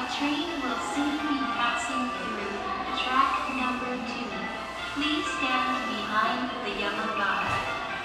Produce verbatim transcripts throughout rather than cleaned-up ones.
train will soon be passing through track number two. Please stand behind the yellow line.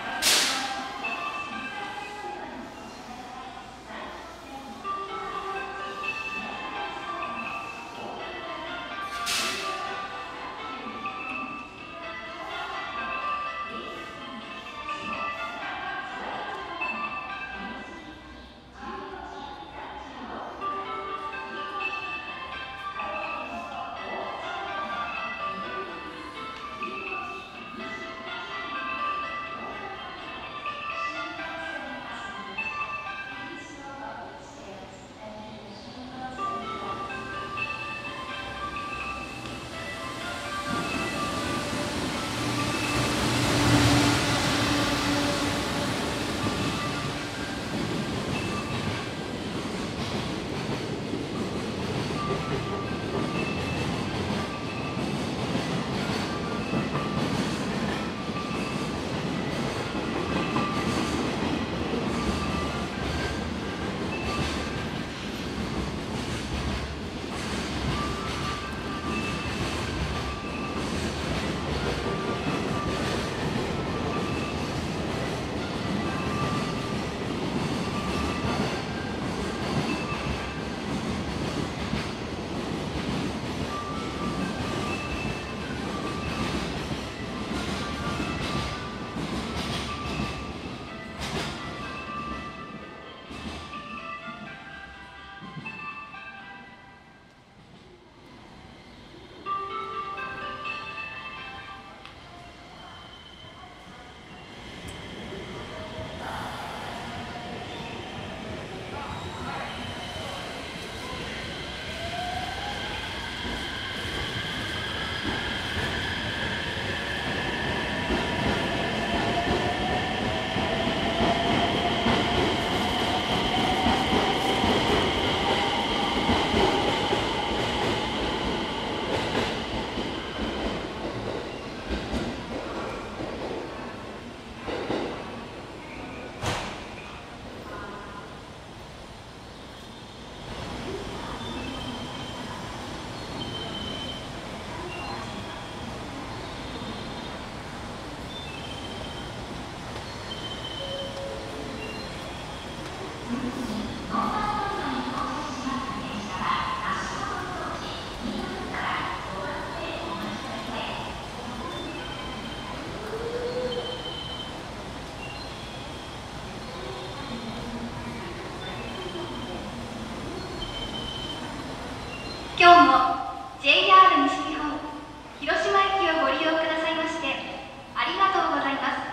今日も ジェイアール 西日本広島駅をご利用くださいましてありがとうございます。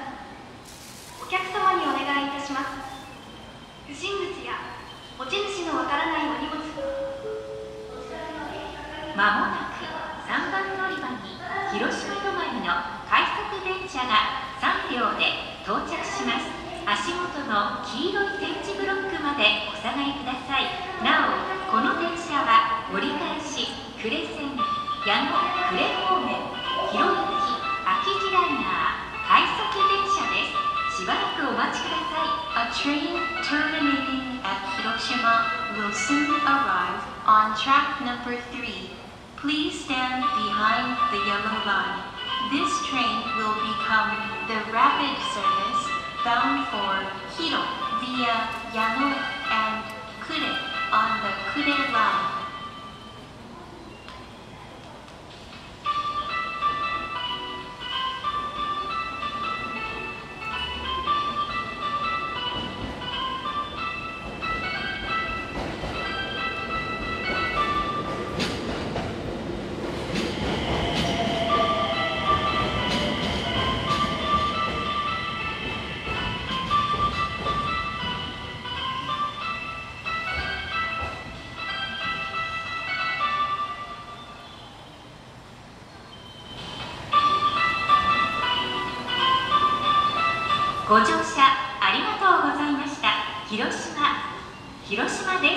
お客様にお願いいたします。不審物や持ち主のわからないお荷物、まもなくさんばん乗り場に広島止まりの快速電車がさんびょうで到着します。足元の黄色い点字ブロックまでお下がりください。なお、この電車は折り返し、呉線、矢野呉方面、広行秋地ライナー、快速電車です。しばらくお待ちください。A train terminating at Hiroshima will soon arrive on track number three. Please stand behind the yellow line. This train will become the rapid service bound for Hiro via Yano and Kure on the Kure line. ご乗車ありがとうございました。広島、広島です。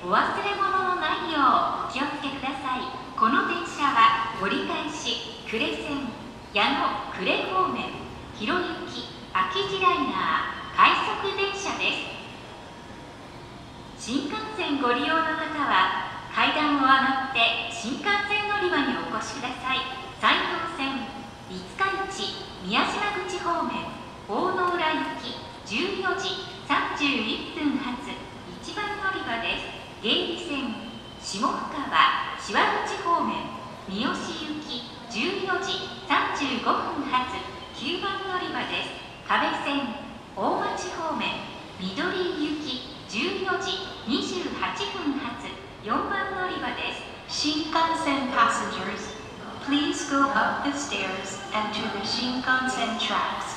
お忘れ物のないようお気をつけください。この電車は折り返し、呉線、矢野呉方面、広行秋地ライナー、快速電車です。新幹線ご利用の方は階段を上がって新幹線乗り場にお越しください。山陽線五日市宮島口方面大野浦行きじゅうよじさんじゅういっぷん発いちばん乗り場です。芸備線下深川志和口方面三好行きじゅうよじさんじゅうごふん発きゅうばん乗り場です。加部線大町方面緑行きじゅうよじにじゅうはっぷん発よんばん乗り場です。新幹線 passengers, please go up the stairs and to the Shinkansen tracks.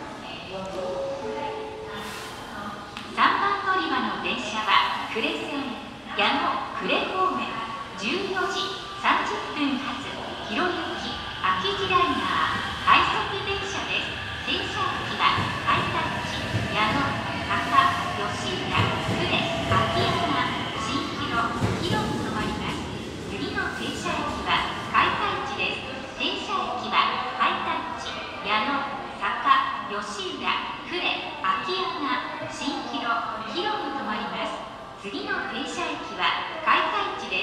さんばん乗り場の電車は呉線矢野呉方面じゅうよじさんじゅっぷん発広行き秋地ライナー快速電車です。停車駅は海田口矢野高吉浦呉秋山新広広に停まります。次の停車駅は海田市です。停車駅は海田市矢野坂吉浦呉秋山新広広に停まります。次の停車駅は海田市です。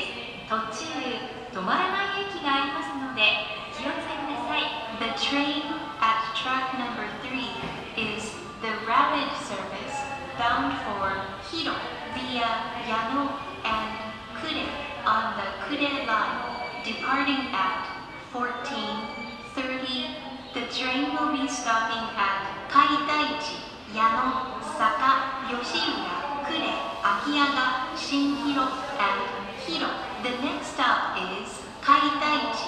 途中止まらない駅がありますので気をつけください。 The train at track number three is the rapid service bound for Hiro via Yano and Kure on the Kure line, departing at fourteen thirty. The train will be stopping at Kaitaichi, Yano, Saka, Yoshiura, Kure, Akiyaga, Shinhiro, and Hiro. The next stop is Kaitaichi.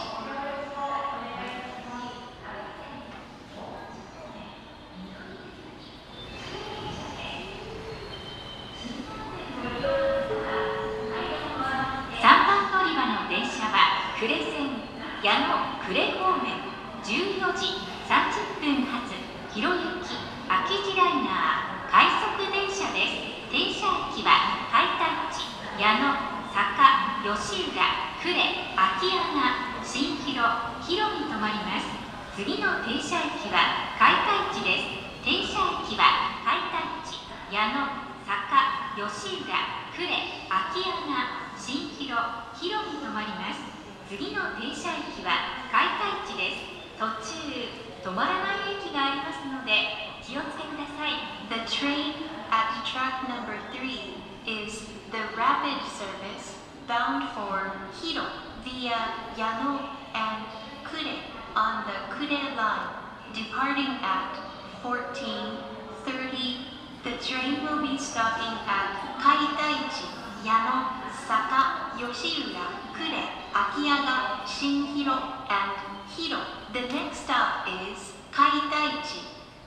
呉線矢野呉方面じゅうよじさんじゅっぷん発広行き秋地ライナー快速電車です。停車駅は海田市矢野坂吉浦呉秋山新広広に停まります。次の停車駅は海田市です。停車駅は海田市矢野坂吉浦呉秋山新広広に停まります。次の停車駅は海田市です。途中止まらない駅がありますので気をつけください。 The train at track number three is the rapid service bound for Hiro via Yano and Kure on the Kure line, departing at fourteen thirty. The train will be stopping at Kaitaichi, Yano, Saka, Yoshiura, Kure, Akiyaga, Shinhiro, and Hiro. The next stop is Kaitaichi.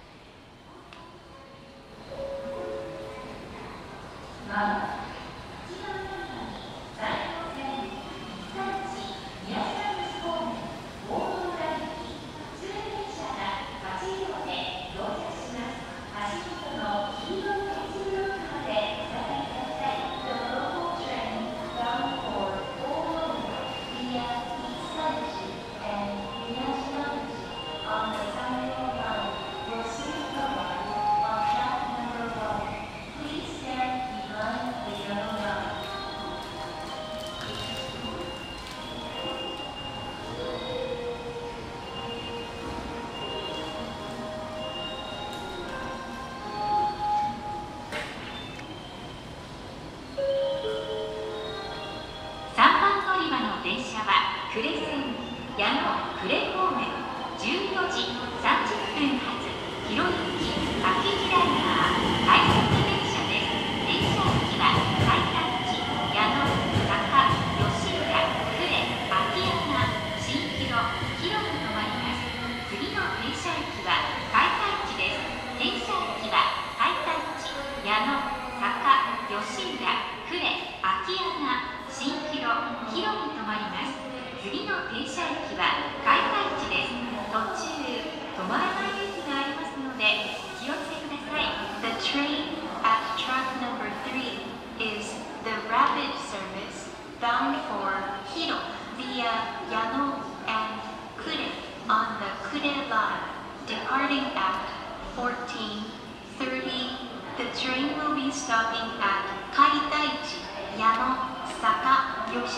電車は呉線矢野呉方面じゅうよじさんじゅっぷん発広行き秋地ライナー快速電車です。停車駅は海田市矢野坂吉浦呉秋山新広広に停まります。次の停車駅は海田市です。停車駅は海田市矢野坂吉浦呉秋山新広広に停まります。次の停車駅は海田市です。途中止まらない駅がありますので気をつけください。 The train at track number three is the rapid service bound for Hiro via Yano and Kure on the Kure line, departing at fourteen thirty. The train will be stopping at Kaitaichi, Yano, Saka,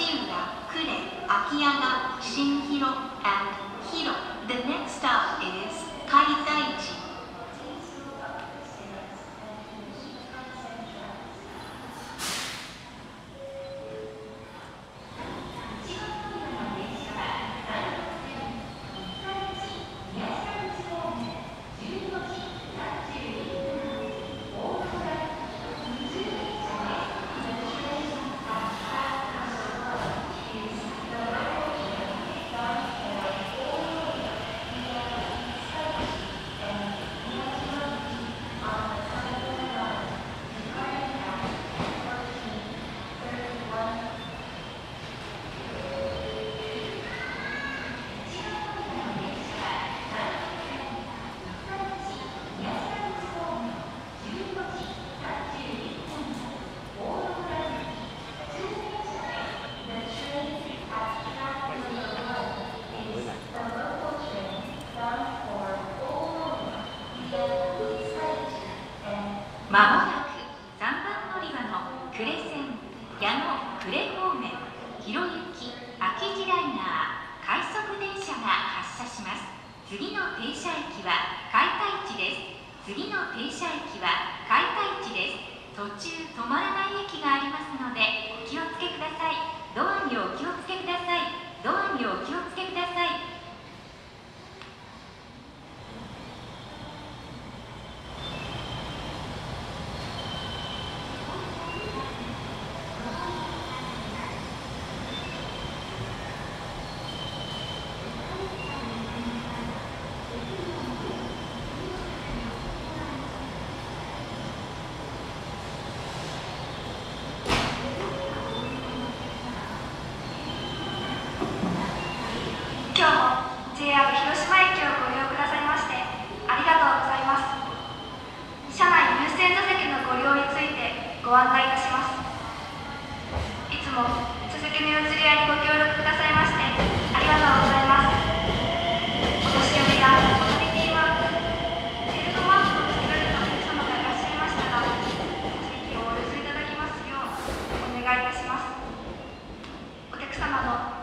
宮が新広 and 広。The next stop is 開泰寺。まもなくさんばん乗り場の呉線矢野呉方面広行き秋地ライナー快速電車が発車します。次の停車駅は開泰地です。次の停車駅は開泰地です。途中止まらない駅がありますのでお気をつけください。ドアにお気をつけください。ドアにお気をつけください。 今日も ジェイアール 広島駅をご利用くださいましてありがとうございます。車内優先座席のご利用についてご案内いたします。いつも座席の譲り合いにご協力くださいましてありがとうございます。お年寄りやモノリティマーク、ヘルドマークをつけられたお客様がいらっしゃいましたが、お席をお譲りいただきますようお願いいたします。お客様の